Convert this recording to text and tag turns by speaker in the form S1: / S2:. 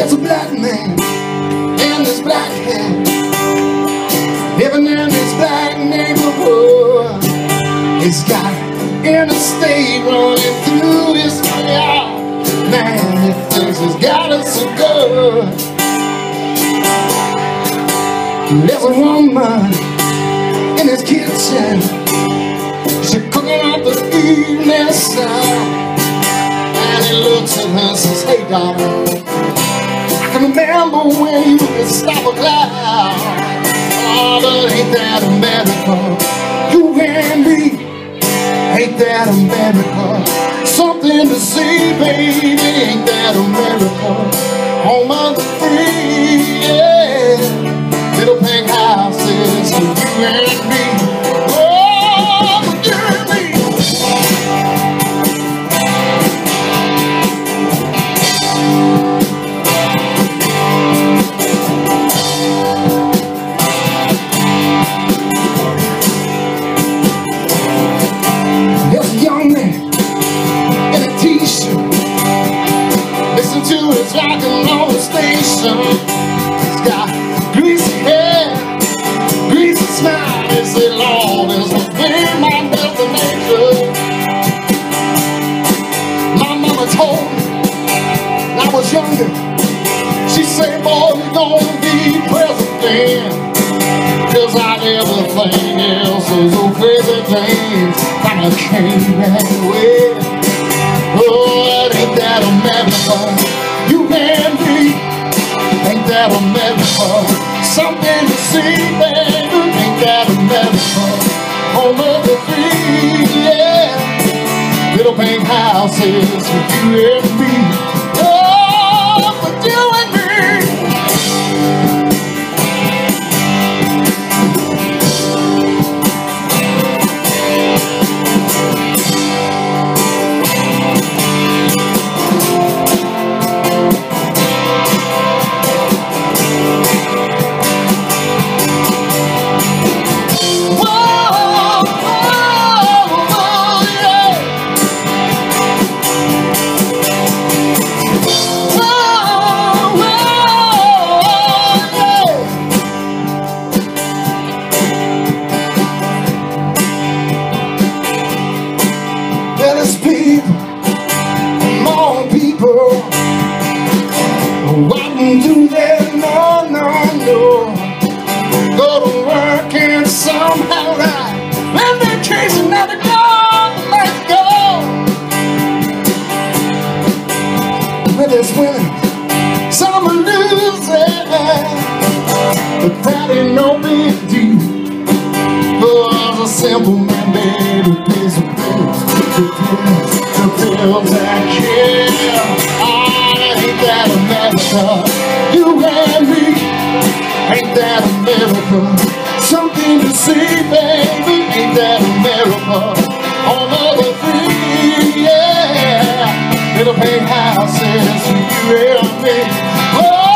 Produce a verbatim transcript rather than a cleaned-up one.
S1: There's a black man in this black hat, living in this black neighborhood. He's got interstate running through this yard. Man, he thinks he's got it so good. There's a woman in his kitchen, she's cooking up the evening sun. And he looks at her and says, hey darling, I can remember when you could stop a cloud. Oh, but ain't that America? You and me, ain't that America? Something to see, baby, ain't that America? Home of the free, yeah. Little pink houses for you and me. Oh, for you and me. There's a young man in a t-shirt, listen to his rock and roll station. He's got greasy hair, greasy smile. They say, Lord, is the way my mother nature. My mama told me when I was younger, she said, boy, you're gonna be president, cause I never think else is so crazy things I'm a king that way. Oh, ain't that America? You and me, ain't that America? Something to see, baby, ain't that America? Home of the free, yeah. Little pink houses for you and me. Oh, for you and me. What do they? No, no, no. Go to work and somehow right. When vacation, now they go, let's go. When there's winning, some are losing, but that ain't no big deal. Cause a simple man, baby, pays the bills, the bills, the bills that kill. Ain't that America? You and me, ain't that America? Something to see, baby, ain't that America? Home of the free, yeah. Little pink houses for you and me. Oh,